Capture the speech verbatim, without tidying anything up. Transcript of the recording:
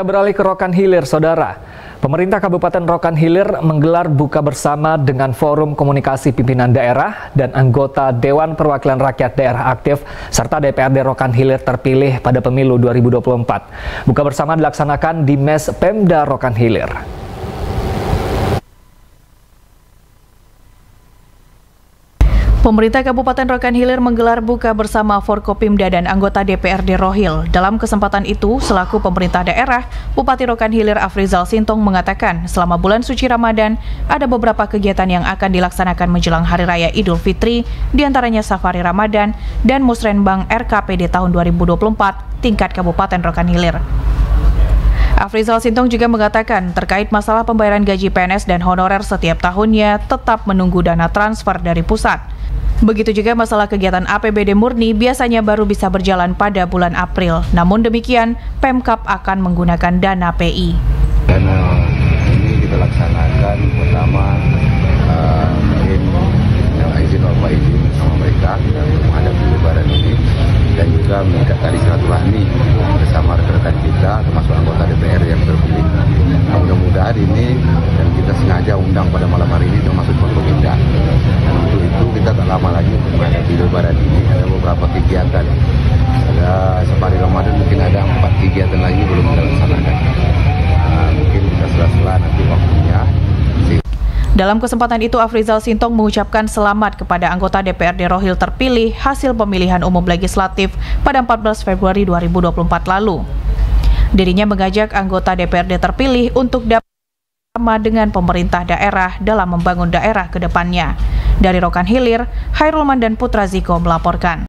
Kita beralih ke Rokan Hilir, Saudara. Pemerintah Kabupaten Rokan Hilir menggelar buka bersama dengan Forum Komunikasi Pimpinan Daerah dan anggota Dewan Perwakilan Rakyat Daerah Aktif serta D P R D Rokan Hilir terpilih pada pemilu dua ribu dua puluh empat. Buka bersama dilaksanakan di Mes Pemda Rokan Hilir. Pemerintah Kabupaten Rokan Hilir menggelar buka bersama Forkopimda dan anggota D P R D Rohil. Dalam kesempatan itu, selaku pemerintah daerah, Bupati Rokan Hilir Afrizal Sintong mengatakan selama bulan suci Ramadan, ada beberapa kegiatan yang akan dilaksanakan menjelang Hari Raya Idul Fitri, diantaranya Safari Ramadan dan Musrenbang R K P D tahun dua ribu dua puluh empat tingkat Kabupaten Rokan Hilir. Afrizal Sintong juga mengatakan terkait masalah pembayaran gaji P N S dan honorer setiap tahunnya tetap menunggu dana transfer dari pusat. Begitu juga masalah kegiatan A P B D murni biasanya baru bisa berjalan pada bulan April. Namun demikian, Pemkab akan menggunakan dana P I. Dan uh, ini kita laksanakan pertama uh, mungkin yang izin Bapak izin sama mereka dan menghadapi Lebaran ini, dan juga meningkat tali silaturahmi bersama rekan-rekan kita termasuk anggota D P R yang terpilih. Mudah-mudahan ini, dan kita sengaja undang pada malam hari ini termasuk Forkopimda. Dan untuk itu kita tak lama lagi untuk menghadapi Lebaran ini ada beberapa kegiatan. Ada Safari Ramadan, mungkin ada empat kegiatan lagi belum kita laksanakan. Nah, mungkin kita sela-sela nanti waktunya. Dalam kesempatan itu, Afrizal Sintong mengucapkan selamat kepada anggota D P R D Rohil terpilih hasil pemilihan umum legislatif pada empat belas Februari dua ribu dua puluh empat lalu. Dirinya mengajak anggota D P R D terpilih untuk dapat bersama dengan pemerintah daerah dalam membangun daerah ke depannya. Dari Rokan Hilir, Hairul Mandan Putra Ziko melaporkan.